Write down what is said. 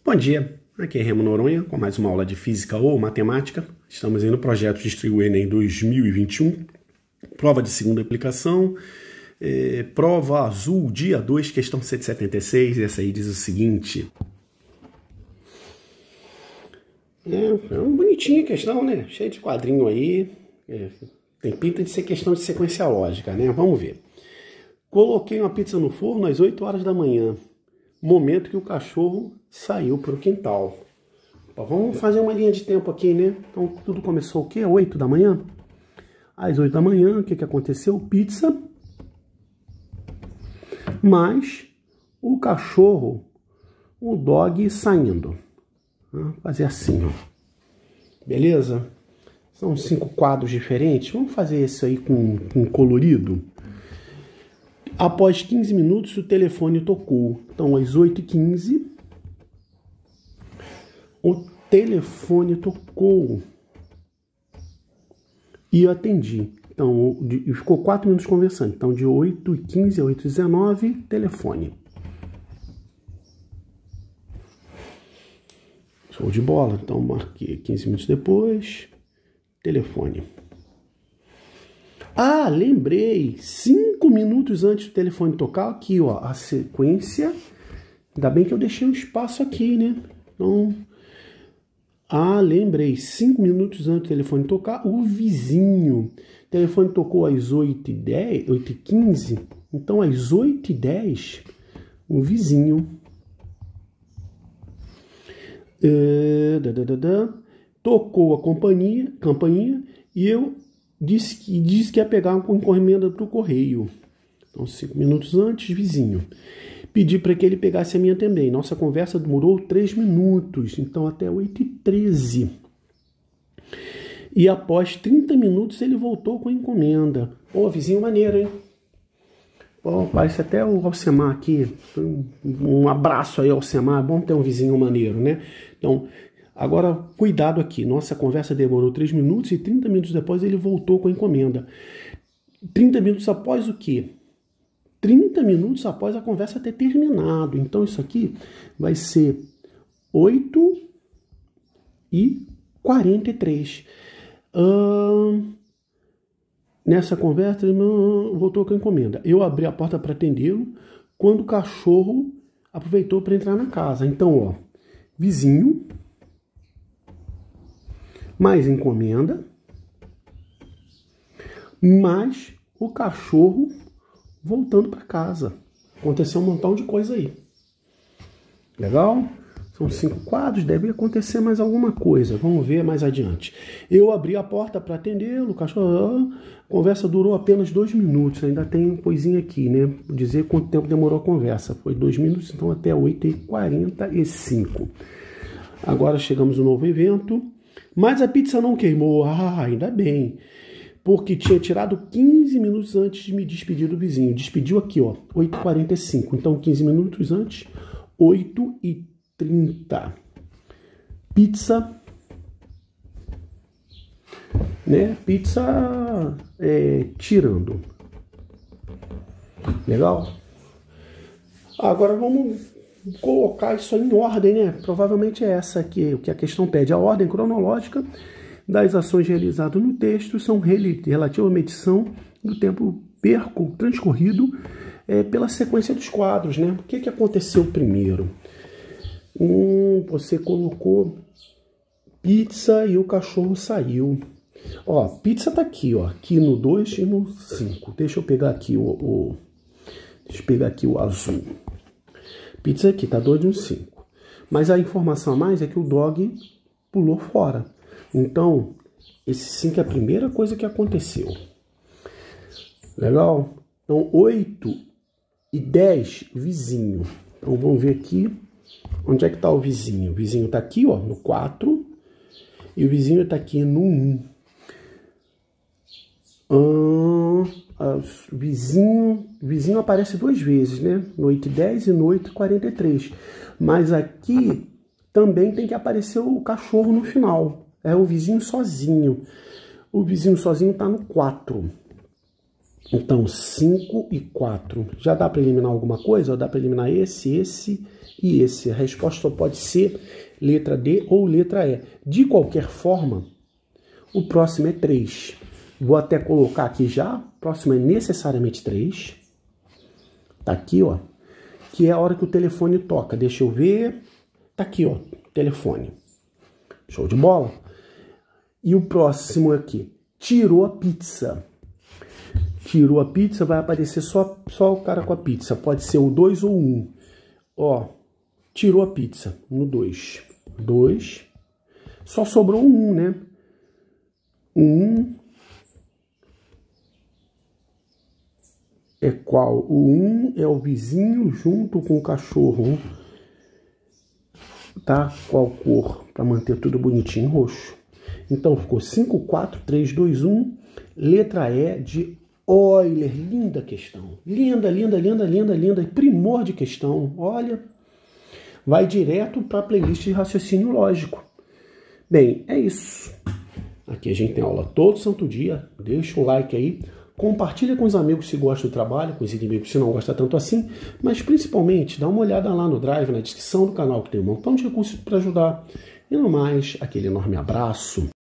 Bom dia, aqui é Remo Noronha com mais uma aula de Física ou Matemática. Estamos aí no projeto Distribui Enem 2021, prova de segunda aplicação, prova azul, dia 2, questão 176, e essa aí diz o seguinte. É uma bonitinha questão, né? Cheia de quadrinho aí, tem pinta de ser questão de sequência lógica, né? Vamos ver. Coloquei uma pizza no forno às 8 horas da manhã. Momento que o cachorro saiu para o quintal. Vamos fazer uma linha de tempo aqui, né? Então tudo começou o quê? 8 da manhã? Às 8 da manhã, o que aconteceu? Pizza. Mas o cachorro, o dog saindo. Vamos fazer assim, ó. Beleza? São 5 quadros diferentes. Vamos fazer isso aí com colorido. Após 15 minutos, o telefone tocou. Então, às 8h15, o telefone tocou. E eu atendi. Então, ficou 4 minutos conversando. Então, de 8h15 a 8h19, telefone. Show de bola. Então, marquei 15 minutos depois, telefone. Ah, lembrei, 5 minutos antes do telefone tocar, aqui, ó, a sequência. Ainda bem que eu deixei um espaço aqui, né? Então, lembrei, 5 minutos antes do telefone tocar, o vizinho. O telefone tocou às 8h10, 8h15, então às 8h10, o vizinho tocou a campainha e eu disse que ia pegar uma encomenda para o correio. Então, 5 minutos antes, vizinho. Pedi para que ele pegasse a minha também. Nossa conversa demorou 3 minutos, então até 8h13. E após 30 minutos ele voltou com a encomenda. Pô, vizinho maneiro, hein? Pô, parece até o Alcemar aqui. Um abraço aí, Alcemar. É bom ter um vizinho maneiro, né? Então, agora, cuidado aqui. Nossa conversa demorou 3 minutos e 30 minutos depois ele voltou com a encomenda. 30 minutos após o quê? 30 minutos após a conversa ter terminado. Então, isso aqui vai ser 8h43. Nessa conversa, ele voltou com a encomenda. Eu abri a porta para atendê-lo quando o cachorro aproveitou para entrar na casa. Então, ó, vizinho, mais encomenda, mais o cachorro voltando para casa. Aconteceu um montão de coisa aí. Legal? São 5 quadros, deve acontecer mais alguma coisa. Vamos ver mais adiante. Eu abri a porta para atendê-lo, o cachorro... A conversa durou apenas 2 minutos. Ainda tem coisinha aqui, né? Vou dizer quanto tempo demorou a conversa. Foi 2 minutos, então até 8h45. Agora chegamos no novo evento. Mas a pizza não queimou. Ainda bem. Porque tinha tirado 15 minutos antes de me despedir do vizinho. Despediu aqui, ó, 8h45. Então, 15 minutos antes, 8h30. Pizza, né? Pizza tirando. Legal? Agora vamos colocar isso em ordem, né? Provavelmente é essa aqui, o que a questão pede. A ordem cronológica das ações realizadas no texto são relativas à medição do tempo transcorrido pela sequência dos quadros, né? O que aconteceu primeiro? Você colocou pizza e o cachorro saiu. Ó, pizza tá aqui, ó, aqui no 2 e no 5. Deixa eu pegar aqui deixa eu pegar aqui o azul. Pizza aqui, tá 2 e no 5. Mas a informação a mais é que o dog pulou fora. Então, esse 5 é a primeira coisa que aconteceu. Legal? Então, 8h10, vizinho. Então, vamos ver aqui. Onde é que está o vizinho? O vizinho está aqui, ó, no 4. E o vizinho está aqui no 1. Vizinho aparece 2 vezes, né? No 8h10 e no 8h43. Mas aqui também tem que aparecer o cachorro no final. É o vizinho sozinho. O vizinho sozinho está no 4. Então, 5 e 4. Já dá para eliminar alguma coisa? Dá para eliminar esse e esse. A resposta só pode ser letra D ou letra E. De qualquer forma, o próximo é 3. Vou até colocar aqui já. O próximo é necessariamente 3. Tá aqui, ó. Que é a hora que o telefone toca. Deixa eu ver. Tá aqui, ó. Telefone. Show de bola. E o próximo aqui. Tirou a pizza. Tirou a pizza, vai aparecer só o cara com a pizza. Pode ser o 2 ou o 1. Ó, tirou a pizza no 2. 2. Só sobrou um 1, né? 1 é qual? O 1 é o vizinho junto com o cachorro. Tá? Qual cor? Para manter tudo bonitinho, roxo. Então ficou 5, 4, 3, 2, 1. Letra E de Euler. Linda questão. Linda, linda, linda, linda, linda. Primor de questão. Olha, vai direto para a playlist de raciocínio lógico. Bem, é isso. Aqui a gente tem aula todo santo dia. Deixa um like aí. Compartilha com os amigos se gosta do trabalho, com os inimigos se não gosta tanto assim. Mas principalmente, dá uma olhada lá no Drive, na descrição do canal, que tem um montão de recursos para ajudar. E no mais, aquele enorme abraço.